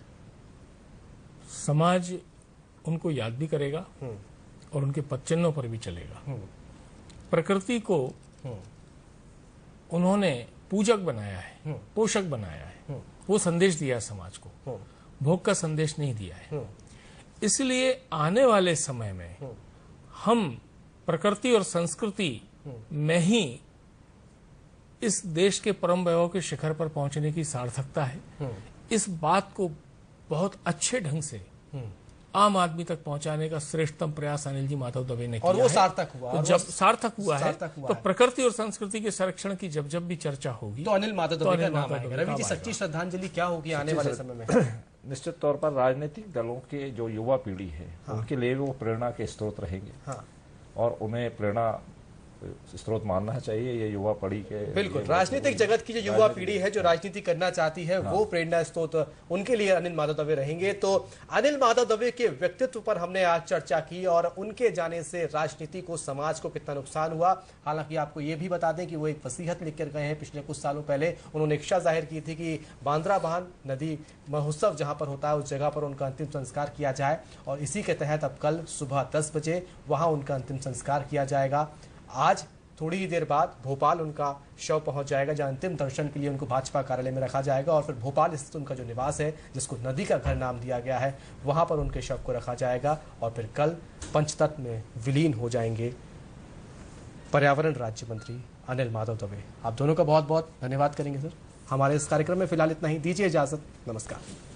समाज उनको याद भी करेगा और उनके पदचिन्हों पर भी चलेगा। प्रकृति को उन्होंने पूजक बनाया है, पोषक बनाया है, वो संदेश दिया है समाज को, भोग का संदेश नहीं दिया है। इसलिए आने वाले समय में हम प्रकृति और संस्कृति में ही इस देश के परम वैभव के शिखर पर पहुंचने की सार्थकता है। इस बात को बहुत अच्छे ढंग से आम आदमी तक पहुंचाने का श्रेष्ठतम प्रयास अनिल जी माधव दवे ने किया और वो सार्थक हुआ। तो जब सार्थक हुआ है तो प्रकृति और संस्कृति के संरक्षण की जब जब भी चर्चा होगी तो अनिल माधव दवे का नाम आएगा। रवि जी, सच्ची श्रद्धांजलि क्या होगी आने वाले समय में? निश्चित तौर पर राजनीतिक दलों के जो युवा पीढ़ी है, हाँ। उनके लिए वो प्रेरणा के स्रोत रहेंगे, हाँ। और उन्हें प्रेरणा स्रोत मानना चाहिए। ये युवा पीढ़ी के बिल्कुल राजनीतिक जगत की जो युवा पीढ़ी है जो राजनीति करना चाहती है हाँ। वो प्रेरणा स्रोत उनके लिए अनिल माधव दवे रहेंगे। तो अनिल माधव दवे के व्यक्तित्व पर हमने आज चर्चा की और उनके जाने से राजनीति को, समाज को कितना नुकसान हुआ। हालांकि आपको ये भी बता दें कि वो एक वसीयत लिख कर गए हैं। पिछले कुछ सालों पहले उन्होंने इच्छा जाहिर की थी कि बांद्राबान नदी महोत्सव जहां पर होता है उस जगह पर उनका अंतिम संस्कार किया जाए और इसी के तहत अब कल सुबह दस बजे वहां उनका अंतिम संस्कार किया जाएगा। आज थोड़ी ही देर बाद भोपाल उनका शव पहुंच जाएगा, जहां अंतिम दर्शन के लिए उनको भाजपा कार्यालय में रखा जाएगा और फिर भोपाल स्थित उनका जो निवास है जिसको नदी का घर नाम दिया गया है वहां पर उनके शव को रखा जाएगा और फिर कल पंचतत्व में विलीन हो जाएंगे पर्यावरण राज्य मंत्री अनिल माधव दवे। आप दोनों का बहुत बहुत धन्यवाद करेंगे सर। हमारे इस कार्यक्रम में फिलहाल इतना ही, दीजिए इजाजत, नमस्कार।